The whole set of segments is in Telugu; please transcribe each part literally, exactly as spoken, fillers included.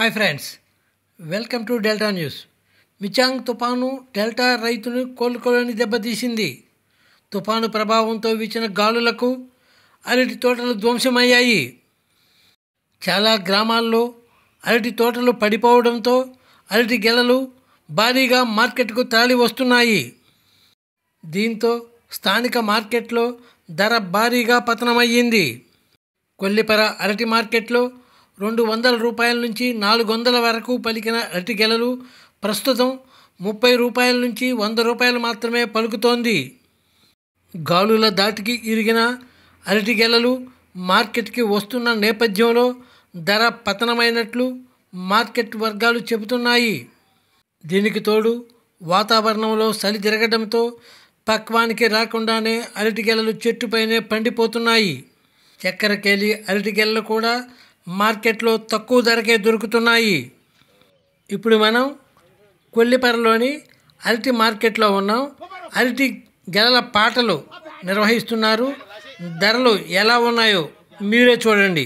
Hi friends, welcome to delta news. Michaung తుఫాను డెల్టా రైతును కోలుకోలేని దెబ్బతీసింది. తుఫాను ప్రభావంతో వీచిన గాలులకు అరటి తోటలు ధ్వంసమయ్యాయి. చాలా గ్రామాల్లో అరటి తోటలు పడిపోవడంతో అరటి గెలలు భారీగా మార్కెట్కు తరలి వస్తున్నాయి. దీంతో స్థానిక మార్కెట్లో ధర భారీగా పతనమయ్యింది. కొల్లిపర అరటి మార్కెట్లో రెండు వందల రూపాయల నుంచి నాలుగు వందల వరకు పలికిన అరటి గెలలు ప్రస్తుతం ముప్పై రూపాయల నుంచి వంద రూపాయలు మాత్రమే పలుకుతోంది. గాలుల దాటికి ఇరిగిన అరటి గెలలు మార్కెట్కి వస్తున్న నేపథ్యంలో ధర పతనమైనట్లు మార్కెట్ వర్గాలు చెబుతున్నాయి. దీనికి తోడు వాతావరణంలో చలి తిరగడంతో పక్వానికి రాకుండానే అరటి గెలలు చెట్టుపైనే పండిపోతున్నాయి. చక్కెరకేళి అరటి గెలలు కూడా మార్కెట్లో తక్కువ ధరకే దొరుకుతున్నాయి. ఇప్పుడు మనం కొల్లిపరలోని అరటి మార్కెట్లో ఉన్నాం. అరటి గెలల పాటలు నిర్వహిస్తున్నారు. ధరలు ఎలా ఉన్నాయో మీరే చూడండి.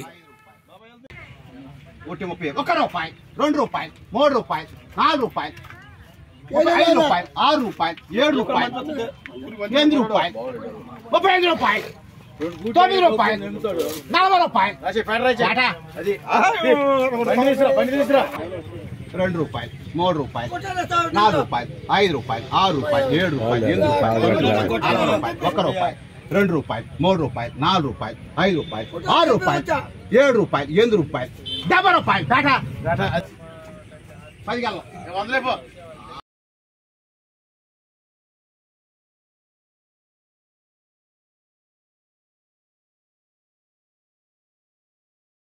ఒక రూపాయి, రెండు రూపాయలు, మూడు రూపాయలు, నాలుగు రూపాయలు, ఐదు రూపాయలు, ఆరు రూపాయలు, ఏడు రూపాయలు, ఎనిమిది రూపాయలు, ముప్పై ఐదు రూపాయలు, తొమ్మిది రూపాయలు, నలభై రూపాయలు, రెండు రూపాయలు, మూడు రూపాయలు, నాలుగు రూపాయలు, ఐదు రూపాయలు, ఆరు రూపాయలు, ఏడు రూపాయలు, ఎనిమిది రూపాయలు, తొమ్మిది రూపాయలు, నలభై రూపాయలు, ఒక్క రూపాయలు, రెండు రూపాయలు, మూడు రూపాయలు, నాలుగు రూపాయలు, ఐదు రూపాయలు, ఆరు రూపాయలు, ఏడు రూపాయలు, ఎనిమిది రూపాయలు, డెబ్బై రూపాయలు, పది గల్ల వందలే.